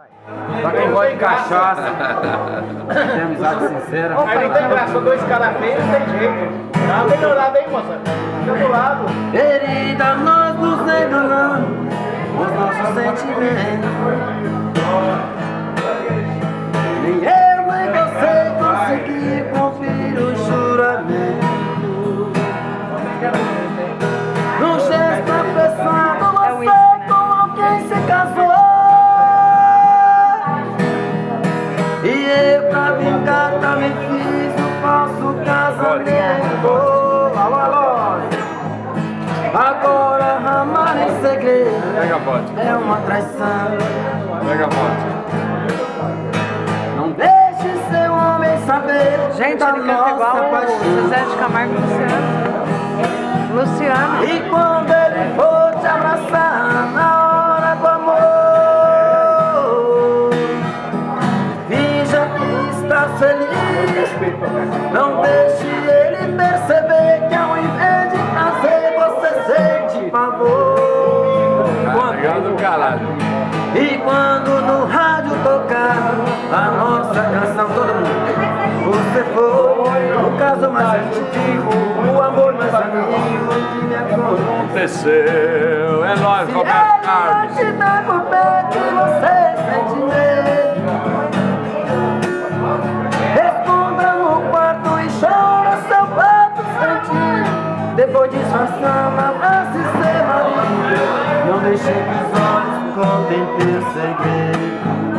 Pra quem gosta de cachaça, tem amizade sincera. Aí não tem graça, dois caras feios, não tem jeito. Dá uma melhorada aí, moça. Fica do lado. Querida, nós nos enganamos os nossos sentimentos. Nem eu nem você consegui cumprir o juramento. Num gesto apressado, você com alguém se casou. E eu pra brincar também fiz o falso casamento. Agora amar em segredo Pega a bote. é uma traição. Pega a bote. Não deixe seu homem saber. Gente, da ele canta igual nossa o paixão. Zezé de Camargo e Luciano. E quando ele for te abraçar na hora do amor, finja que está feliz. Não deixe ele perceber que ao invés de prazer você sente pavor. Legal do caralho. E quando no rádio tocar a nossa canção, todo mundo, você foi o caso mais antigo, o amor mais amigo que me Aconteceu. É nóis, Se Roberto ele Carlos. te dá por perto e você sente medo, responda no quarto e chora seu prato sentir. Depois disfarçando, abraça e ser marido. Não deixe que os olhos contem teu segredo.